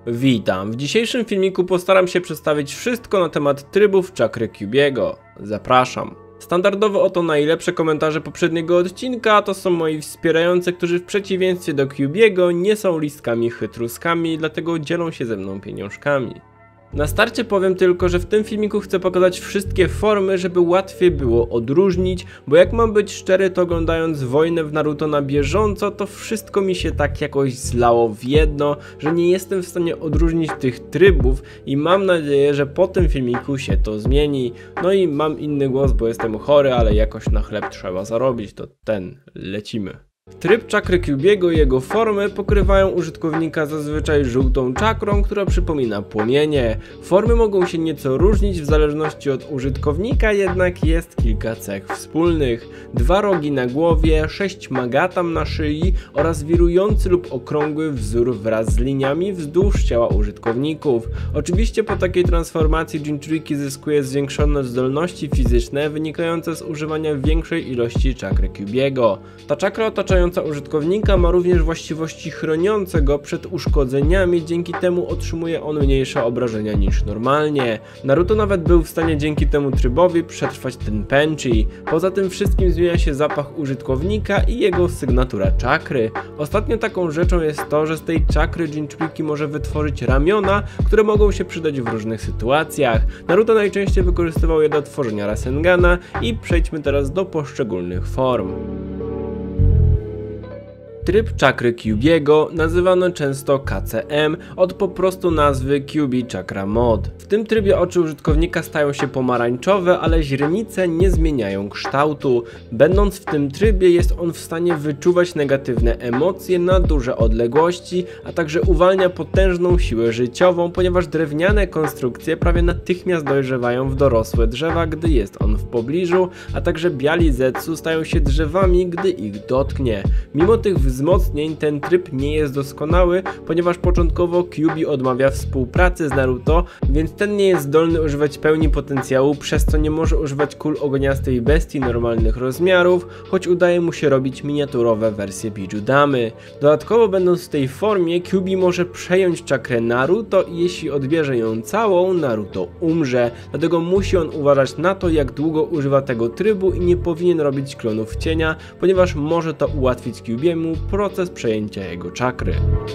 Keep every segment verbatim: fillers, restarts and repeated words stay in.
Witam, w dzisiejszym filmiku postaram się przedstawić wszystko na temat trybów czakry Kyuubiego. Zapraszam. Standardowo oto najlepsze komentarze poprzedniego odcinka to są moi wspierający, którzy w przeciwieństwie do Kyuubiego nie są listkami chytruskami, dlatego dzielą się ze mną pieniążkami. Na starcie powiem tylko, że w tym filmiku chcę pokazać wszystkie formy, żeby łatwiej było odróżnić, bo jak mam być szczery, to oglądając wojnę w Naruto na bieżąco, to wszystko mi się tak jakoś zlało w jedno, że nie jestem w stanie odróżnić tych trybów i mam nadzieję, że po tym filmiku się to zmieni. No i mam inny głos, bo jestem chory, ale jakoś na chleb trzeba zarobić, to ten, lecimy. Tryb czakry Kyuubiego i jego formy pokrywają użytkownika zazwyczaj żółtą czakrą, która przypomina płomienie. Formy mogą się nieco różnić w zależności od użytkownika, jednak jest kilka cech wspólnych. Dwa rogi na głowie, sześć magatam na szyi oraz wirujący lub okrągły wzór wraz z liniami wzdłuż ciała użytkowników. Oczywiście po takiej transformacji Jinchuriki zyskuje zwiększone zdolności fizyczne wynikające z używania większej ilości czakry Kyuubiego. Ta czakra otacza użytkownika ma również właściwości chroniące go przed uszkodzeniami, dzięki temu otrzymuje on mniejsze obrażenia niż normalnie. Naruto nawet był w stanie dzięki temu trybowi przetrwać ten Tenpenchi. Poza tym wszystkim zmienia się zapach użytkownika i jego sygnatura czakry. Ostatnio taką rzeczą jest to, że z tej czakry Jinchuriki może wytworzyć ramiona, które mogą się przydać w różnych sytuacjach. Naruto najczęściej wykorzystywał je do tworzenia Rasengana i przejdźmy teraz do poszczególnych form. Tryb czakry Kyuubiego nazywano często K C M od po prostu nazwy Kyuubi Chakra Mod. W tym trybie oczy użytkownika stają się pomarańczowe, ale źrenice nie zmieniają kształtu. Będąc w tym trybie jest on w stanie wyczuwać negatywne emocje na duże odległości, a także uwalnia potężną siłę życiową, ponieważ drewniane konstrukcje prawie natychmiast dojrzewają w dorosłe drzewa, gdy jest on w pobliżu, a także biali zetsu stają się drzewami, gdy ich dotknie. Mimo tych wzmocnień ten tryb nie jest doskonały, ponieważ początkowo Kyuubi odmawia współpracy z Naruto, więc ten nie jest zdolny używać pełni potencjału, przez co nie może używać kul ogoniastej bestii normalnych rozmiarów, choć udaje mu się robić miniaturowe wersje Bijudamy. Dodatkowo będąc w tej formie, Kyuubi może przejąć czakrę Naruto i jeśli odbierze ją całą, Naruto umrze, dlatego musi on uważać na to, jak długo używa tego trybu i nie powinien robić klonów cienia, ponieważ może to ułatwić Kyuubiemu proces przejęcia jego czakry.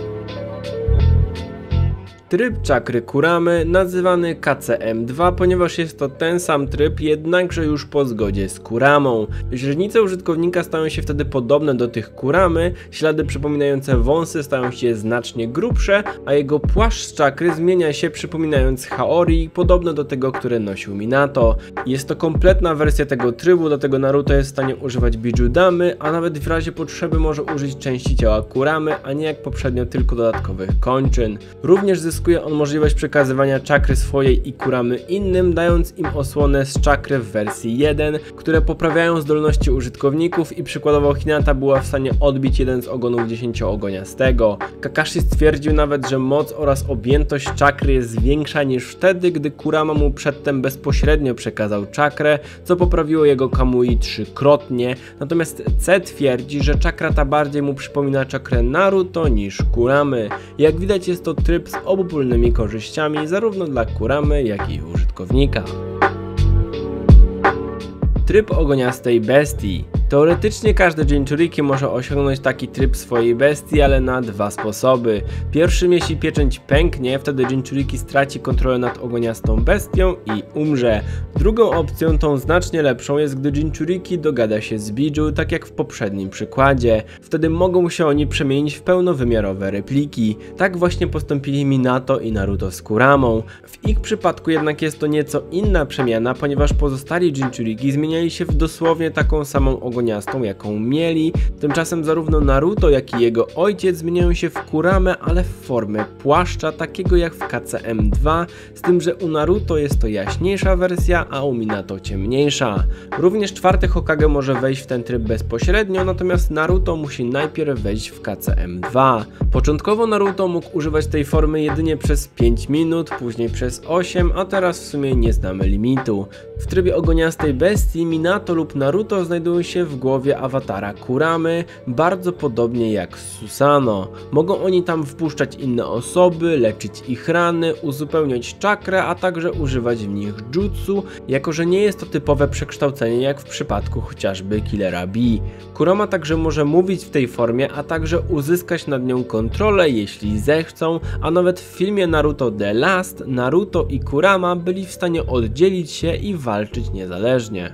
Tryb czakry Kuramy nazywany K C M dwa, ponieważ jest to ten sam tryb, jednakże już po zgodzie z Kuramą. Źrenice użytkownika stają się wtedy podobne do tych Kuramy, ślady przypominające wąsy stają się znacznie grubsze, a jego płaszcz z czakry zmienia się, przypominając Haori, podobne do tego, które nosił Minato. Jest to kompletna wersja tego trybu, dlatego Naruto jest w stanie używać Bijudamy, a nawet w razie potrzeby może użyć części ciała Kuramy, a nie jak poprzednio tylko dodatkowych kończyn. Również zyskuje Zyskuje on możliwość przekazywania czakry swojej i Kuramy innym, dając im osłonę z czakry w wersji jeden, które poprawiają zdolności użytkowników i przykładowo Hinata była w stanie odbić jeden z ogonów dziesięcioogoniastego. Kakashi stwierdził nawet, że moc oraz objętość czakry jest większa niż wtedy, gdy Kurama mu przedtem bezpośrednio przekazał czakrę, co poprawiło jego Kamui trzykrotnie, natomiast C twierdzi, że czakra ta bardziej mu przypomina czakrę Naruto niż Kuramy. Jak widać jest to tryb z obu korzyściami zarówno dla Kuramy, jak i użytkownika. Tryb ogoniastej bestii. Teoretycznie każdy Jinchuriki może osiągnąć taki tryb swojej bestii, ale na dwa sposoby. Pierwszym, jeśli pieczęć pęknie, wtedy Jinchuriki straci kontrolę nad ogoniastą bestią i umrze. Drugą opcją, tą znacznie lepszą, jest gdy Jinchuriki dogada się z Biju, tak jak w poprzednim przykładzie. Wtedy mogą się oni przemienić w pełnowymiarowe repliki. Tak właśnie postąpili Minato i Naruto z Kuramą. W ich przypadku jednak jest to nieco inna przemiana, ponieważ pozostali Jinchuriki zmieniali się w dosłownie taką samą ogoniastą jaką mieli. Tymczasem zarówno Naruto, jak i jego ojciec zmieniają się w Kuramę, ale w formę płaszcza, takiego jak w K C M dwa, z tym, że u Naruto jest to jaśniejsza wersja, a u Minato ciemniejsza. Również czwarty Hokage może wejść w ten tryb bezpośrednio, natomiast Naruto musi najpierw wejść w K C M dwa. Początkowo Naruto mógł używać tej formy jedynie przez pięć minut, później przez osiem, a teraz w sumie nie znamy limitu. W trybie ogoniastej bestii Minato lub Naruto znajdują się w w głowie awatara Kuramy, bardzo podobnie jak z Susano. Mogą oni tam wpuszczać inne osoby, leczyć ich rany, uzupełniać czakrę, a także używać w nich jutsu, jako że nie jest to typowe przekształcenie jak w przypadku chociażby Killera Bee. Kurama także może mówić w tej formie, a także uzyskać nad nią kontrolę, jeśli zechcą, a nawet w filmie Naruto The Last Naruto i Kurama byli w stanie oddzielić się i walczyć niezależnie.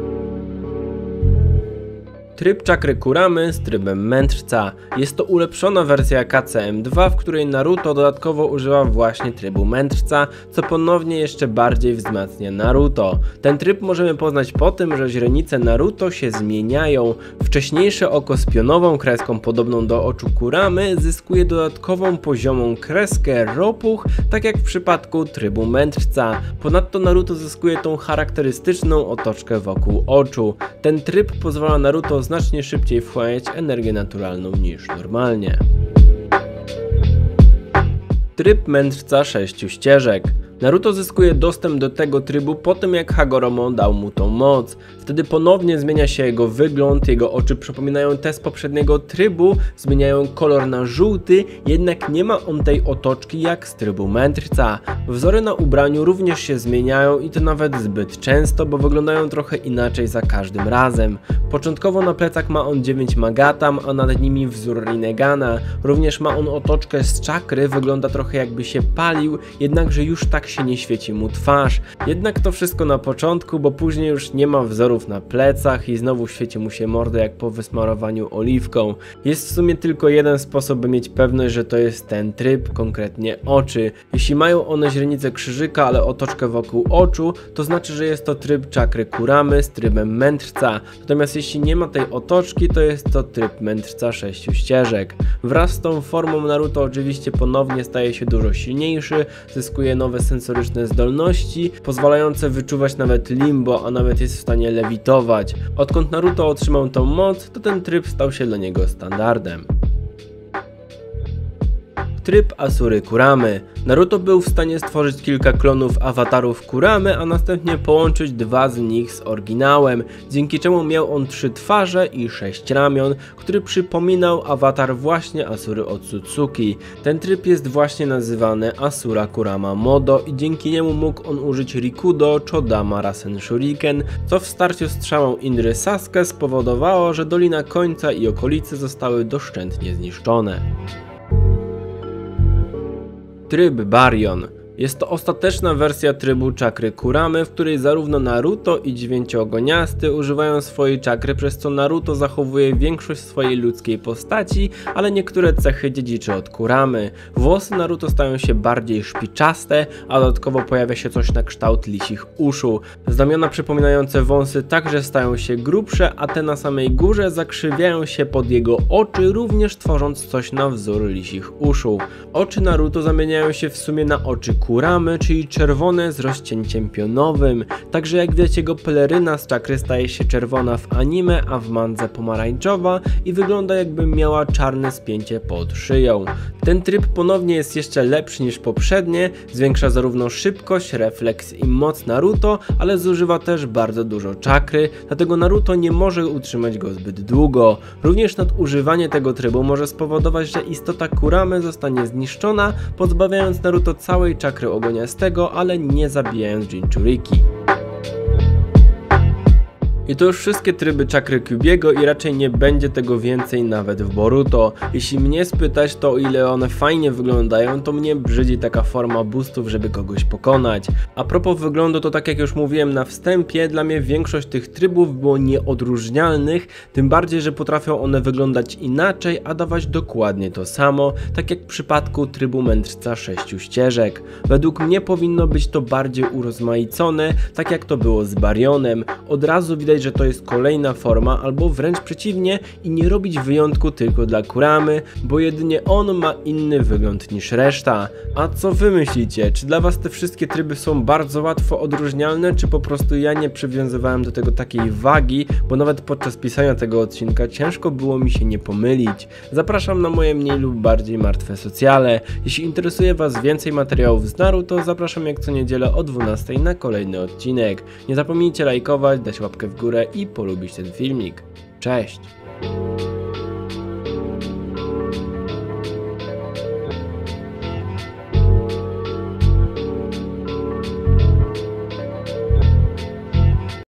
Tryb czakry Kuramy z trybem mędrca. Jest to ulepszona wersja K C M dwa, w której Naruto dodatkowo używa właśnie trybu mędrca, co ponownie jeszcze bardziej wzmacnia Naruto. Ten tryb możemy poznać po tym, że źrenice Naruto się zmieniają. Wcześniejsze oko z pionową kreską podobną do oczu Kuramy zyskuje dodatkową poziomą kreskę ropuch, tak jak w przypadku trybu mędrca. Ponadto Naruto zyskuje tą charakterystyczną otoczkę wokół oczu. Ten tryb pozwala Naruto znacznie szybciej wchłaniać energię naturalną niż normalnie. Tryb mędrca sześciu ścieżek. Naruto zyskuje dostęp do tego trybu po tym, jak Hagoromo dał mu tą moc. Wtedy ponownie zmienia się jego wygląd, jego oczy przypominają te z poprzedniego trybu, zmieniają kolor na żółty, jednak nie ma on tej otoczki jak z trybu mędrca. Wzory na ubraniu również się zmieniają i to nawet zbyt często, bo wyglądają trochę inaczej za każdym razem. Początkowo na plecach ma on dziewięć magatam, a nad nimi wzór Rinegana. Również ma on otoczkę z czakry, wygląda trochę jakby się palił, jednakże już tak się nie świeci mu twarz. Jednak to wszystko na początku, bo później już nie ma wzorów na plecach i znowu świeci mu się mordę jak po wysmarowaniu oliwką. Jest w sumie tylko jeden sposób, by mieć pewność, że to jest ten tryb, konkretnie oczy. Jeśli mają one źrenicę krzyżyka, ale otoczkę wokół oczu, to znaczy, że jest to tryb czakry Kuramy z trybem mędrca. Natomiast jeśli nie ma tej otoczki, to jest to tryb mędrca sześciu ścieżek. Wraz z tą formą Naruto oczywiście ponownie staje się dużo silniejszy, zyskuje nowe sensoryczne zdolności, pozwalające wyczuwać nawet limbo, a nawet jest w stanie lewitować. Odkąd Naruto otrzymał tą moc, to ten tryb stał się dla niego standardem. Tryb Asury Kuramy. Naruto był w stanie stworzyć kilka klonów awatarów Kuramy, a następnie połączyć dwa z nich z oryginałem, dzięki czemu miał on trzy twarze i sześć ramion, który przypominał awatar właśnie Asury Otsutsuki. Ten tryb jest właśnie nazywany Asura Kurama Modo i dzięki niemu mógł on użyć Rikudo Chodama Rasen Shuriken, co w starciu z strzałą Indry Sasuke spowodowało, że Dolina Końca i okolice zostały doszczętnie zniszczone. Tryb Baryon. Jest to ostateczna wersja trybu czakry Kuramy, w której zarówno Naruto i Dziewięcioogoniasty używają swojej czakry, przez co Naruto zachowuje większość swojej ludzkiej postaci, ale niektóre cechy dziedziczy od Kuramy. Włosy Naruto stają się bardziej szpiczaste, a dodatkowo pojawia się coś na kształt lisich uszu. Znamiona przypominające wąsy także stają się grubsze, a te na samej górze zakrzywiają się pod jego oczy, również tworząc coś na wzór lisich uszu. Oczy Naruto zamieniają się w sumie na oczy Kuramy, czyli czerwone z rozcięciem pionowym. Także jak widać, jego peleryna z czakry staje się czerwona w anime, a w mandze pomarańczowa i wygląda jakby miała czarne spięcie pod szyją. Ten tryb ponownie jest jeszcze lepszy niż poprzednie, zwiększa zarówno szybkość, refleks i moc Naruto, ale zużywa też bardzo dużo czakry, dlatego Naruto nie może utrzymać go zbyt długo. Również nadużywanie tego trybu może spowodować, że istota Kuramy zostanie zniszczona, pozbawiając Naruto całej czakry ogoniastego, ale nie zabijając Jinchuriki. I to już wszystkie tryby czakry Kyuubiego i raczej nie będzie tego więcej nawet w Boruto. Jeśli mnie spytać, to o ile one fajnie wyglądają, to mnie brzydzi taka forma boostów, żeby kogoś pokonać. A propos wyglądu, to tak jak już mówiłem na wstępie, dla mnie większość tych trybów było nieodróżnialnych, tym bardziej, że potrafią one wyglądać inaczej, a dawać dokładnie to samo, tak jak w przypadku trybu mędrca sześciu ścieżek. Według mnie powinno być to bardziej urozmaicone, tak jak to było z Baryonem. Od razu widać, że to jest kolejna forma, albo wręcz przeciwnie i nie robić wyjątku tylko dla Kuramy, bo jedynie on ma inny wygląd niż reszta. A co wy myślicie? Czy dla was te wszystkie tryby są bardzo łatwo odróżnialne, czy po prostu ja nie przywiązywałem do tego takiej wagi, bo nawet podczas pisania tego odcinka ciężko było mi się nie pomylić. Zapraszam na moje mniej lub bardziej martwe socjale. Jeśli interesuje was więcej materiałów z Naruto, zapraszam jak co niedzielę o dwunastej na kolejny odcinek. Nie zapomnijcie lajkować, dać łapkę w górę górę i polubić ten filmik. Cześć!